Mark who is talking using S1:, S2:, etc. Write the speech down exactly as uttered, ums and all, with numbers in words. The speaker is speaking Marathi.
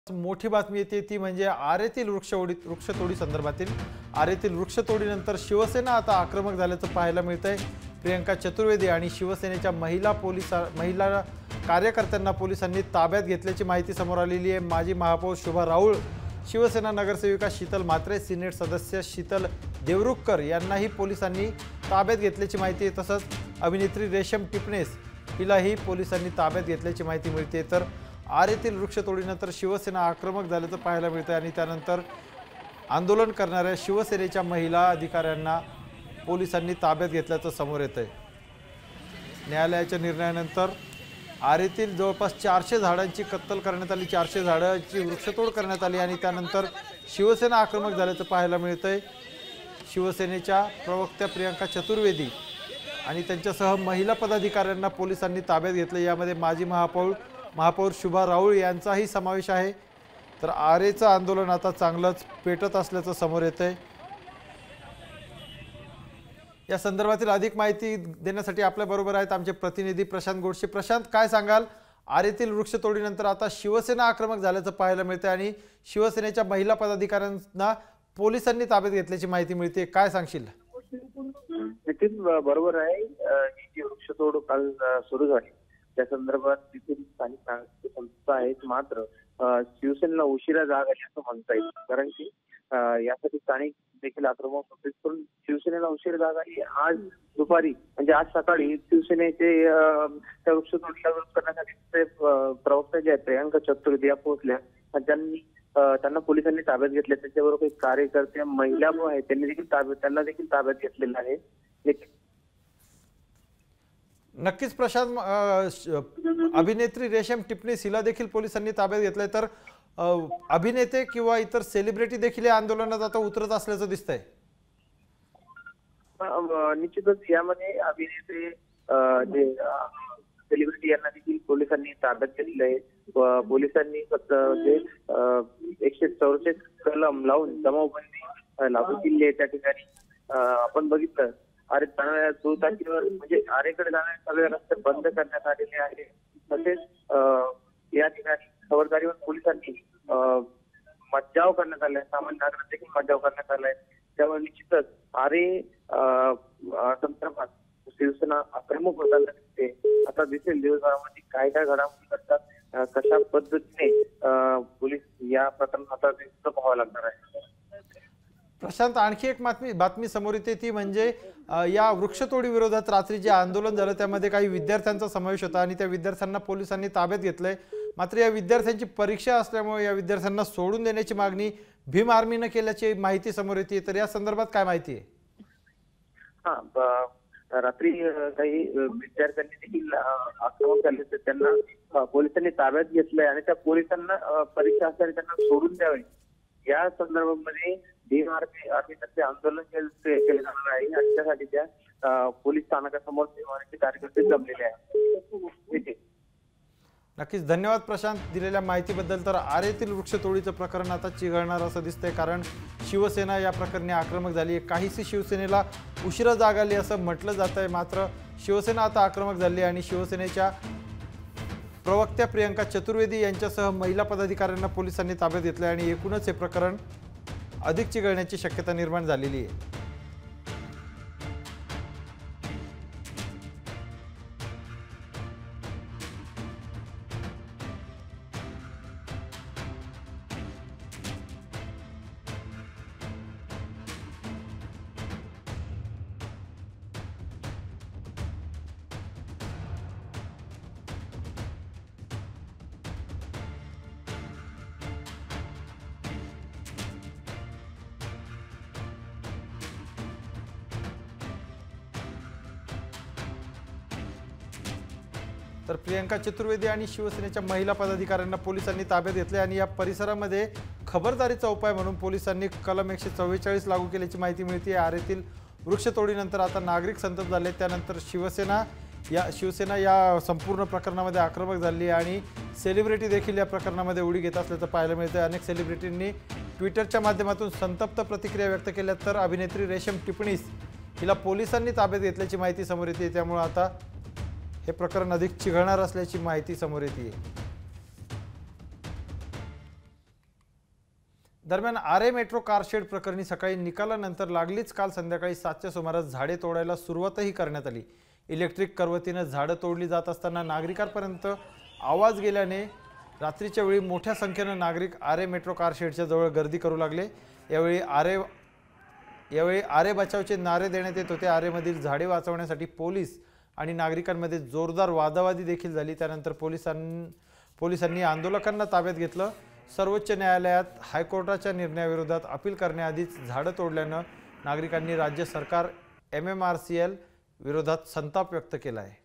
S1: मोठी बातमी येते ती म्हणजे आरेतील वृक्षतोडी वृक्षतोडी संदर्भातील आरेतील वृक्षतोडीनंतर शिवसेना आता आक्रमक झाल्याचं पाहायला मिळतंय। प्रियंका चतुर्वेदी आणि शिवसेनेच्या महिला पोलीस महिला कार्यकर्त्यांना पोलिसांनी ताब्यात घेतल्याची माहिती समोर आलेली आहे। माजी महापौर शुभा राऊळ, शिवसेना नगरसेविका शीतल म्हात्रे, सिनेट सदस्य शीतल देवरुखकर यांनाही पोलिसांनी ताब्यात घेतल्याची माहिती आहे। तसंच अभिनेत्री रेशम टिपणेस हिलाही पोलिसांनी ताब्यात घेतल्याची माहिती मिळते। तर आरेतील वृक्षतोडीनंतर शिवसेना आक्रमक झाल्याचं पाहायला मिळतं आणि त्यानंतर आंदोलन करणाऱ्या शिवसेनेच्या महिला अधिकाऱ्यांना पोलिसांनी ताब्यात घेतल्याचं समोर येतंय। न्यायालयाच्या निर्णयानंतर आरेतील जवळपास चारशे झाडांची कत्तल करण्यात आली, चारशे झाडांची वृक्षतोड करण्यात आली आणि त्यानंतर शिवसेना आक्रमक झाल्याचं पाहायला मिळतंय। शिवसेनेच्या प्रवक्त्या प्रियंका चतुर्वेदी आणि त्यांच्यासह महिला पदाधिकाऱ्यांना पोलिसांनी ताब्यात घेतलं। यामध्ये माजी महापौर महापौर शुभा राऊळ यांचाही समावेश आहे। तर आरेचं आंदोलन आता चांगलंच पेटत असल्याचं समोर येतंय। या संदर्भातील अधिक माहिती देण्यासाठी आपल्या बरोबर आहेत आमचे प्रतिनिधी प्रशांत गोडसे। प्रशांत, काय सांगाल? आरेतील वृक्षतोडीनंतर आता शिवसेना आक्रमक झाल्याचं पाहायला मिळतंय आणि शिवसेनेच्या महिला पदाधिकाऱ्यांना पोलिसांनी ताब्यात घेतल्याची माहिती मिळते, काय सांगशील?
S2: नितीन, बरोबर आहे। ही जी वृक्षतोड काल सुरू झाली त्या संदर्भात तिथून स्थानिक संस्था आहेत, मात्र शिवसेनेला उशिरा जाग आली असं म्हणता येईल, कारण की यासाठी स्थानिक देखील आक्रमक होते। पण शिवसेनेला उशीर जाग आली आज दुपारी, म्हणजे आज सकाळी शिवसेनेचे त्या वृक्षतोडीला विरोध करण्यासाठी ते प्रवक्ते जे आहेत प्रियंका चतुर्वेदी या पोहोचल्या, त्यांनी त्यांना पोलिसांनी ताब्यात घेतले। त्याच्याबरोबर काही कार्यकर्ते महिला आहेत त्यांनी देखील ताब्यात त्यांना देखील ताब्यात घेतलेलं आहे।
S1: नक्कीच प्रशांत, अभिनेत्री रेशम टिपणेस हिला देखील पोलिसांनी ताब्यात घेतलंय, तर अभिनेते किंवा इतर सेलिब्रिटी देखील या आंदोलनात आता उतरत असल्याचं दिसतंय।
S2: निश्चितच यामध्ये अभिनेते जे सेलिब्रिटी यांना देखील पोलिसांनी ताब्यात घेतलं आहे। पोलिसांनी फक्त जे एकशे चौसष्ट कलम लावून जमावबंदी लागू केली आहे। त्या ठिकाणी आपण बघितलं अरे दुचाकीवर म्हणजे आरेकडे जाणारे सगळे रस्ते बंद करण्यात आलेले आहे। तसेच या ठिकाणी खबरदारीवर पोलिसांनी मज्जाव करण्यात आलाय, सामान्य नागरिक देखील मज्जाव करण्यात आलाय। त्यामुळे निश्चितच आरे संदर्भात शिवसेना आक्रमक होताना दिसते। आता दिसेल दिवसभरामध्ये काय काय घडामोडी करतात, कशा पद्धतीने पोलीस या प्रकरणात आता पाहावं लागणार आहे।
S1: प्रशांत, आणखी एक बातमी बातमी समोर येते ती म्हणजे या वृक्षतोडी विरोधात रात्री जे आंदोलन झालं त्यामध्ये काही विद्यार्थ्यांचा समावेश होता आणि त्या विद्यार्थ्यांना पोलिसांनी ताब्यात घेतलंय। मात्र या विद्यार्थ्यांची परीक्षा असल्यामुळे या विद्यार्थ्यांना सोडून देण्याची मागणी भीम आर्मीने केल्याची माहिती समोर येते, तर या संदर्भात काय माहिती आहे?
S2: हा, रात्री काही विद्यार्थ्यांनी देखील आक्रमक झाले तर त्यांना पोलिसांनी ताब्यात घेतलंय आणि त्या पोलिसांना परीक्षा असल्याने त्यांना सोडून द्यावे या संदर्भामध्ये भीम आर्मी आर्मीतर्फे आंदोलन केले जाणार आहे आणि त्यासाठी त्या पोलीस स्थानकासमोर भीम कार्यकर्ते जमलेले आहेत।
S1: नक्कीच धन्यवाद प्रशांत दिलेल्या माहितीबद्दल। तर आरेतील वृक्षतोडीचं प्रकरण आता चिघळणार असं दिसतंय, कारण शिवसेना या प्रकरणी आक्रमक झाली आहे। काहीशी शिवसेनेला उशिरा जाग आली असं म्हटलं जात आहे, मात्र शिवसेना आता आक्रमक झाली आणि शिवसेनेच्या प्रवक्त्या प्रियंका चतुर्वेदी यांच्यासह महिला पदाधिकाऱ्यांना पोलिसांनी ताब्यात घेतले आणि एकूणच हे प्रकरण अधिक चिघळण्याची शक्यता निर्माण झालेली आहे। तर प्रियंका चतुर्वेदी आणि शिवसेनेच्या महिला पदाधिकाऱ्यांना पोलिसांनी ताब्यात घेतले आणि या परिसरामध्ये खबरदारीचा उपाय म्हणून पोलिसांनी कलम एकशे चव्वेचाळीस लागू केल्याची माहिती मिळते। आरेतील वृक्षतोडीनंतर आता नागरिक संतप्त झाले, त्यानंतर शिवसेना या शिवसेना या संपूर्ण प्रकरणामध्ये आक्रमक झाली आणि सेलिब्रिटी देखील या प्रकरणामध्ये उडी घेत असल्याचं पाहायला मिळतं। अनेक सेलिब्रिटींनी ट्विटरच्या माध्यमातून संतप्त प्रतिक्रिया व्यक्त केल्या, तर अभिनेत्री रेशम टिपणेस हिला पोलिसांनी ताब्यात घेतल्याची माहिती समोर येते। त्यामुळे आता हे प्रकरण अधिक चिघळणार असल्याची माहिती समोर येते। दरम्यान आरे मेट्रो कारशेड प्रकरणी सकाळी निकालानंतर लागलीच काल संध्याकाळी सातच्या सुमारास झाडे तोडायला सुरुवातही करण्यात आली। इलेक्ट्रिक करवतीनं झाडं तोडली जात असताना नागरिकांपर्यंत आवाज गेल्याने रात्रीच्या वेळी मोठ्या संख्येनं नागरिक आरे मेट्रो कारशेडच्या जवळ गर्दी करू लागले। यावेळी आरे यावेळी आरे बचावचे नारे देण्यात येत होते। आरेमधील झाडे वाचवण्यासाठी पोलीस आणि नागरिकांमध्ये जोरदार वादावादी देखील झाली। त्यानंतर पोलिसांनी पोलिसांनी आंदोलकांना ताब्यात घेतलं। सर्वोच्च न्यायालयात हायकोर्टाच्या निर्णयाविरोधात अपील करण्याआधीच झाडं तोडल्यानं नागरिकांनी राज्य सरकार M M R C L विरोधात संताप व्यक्त केला आहे।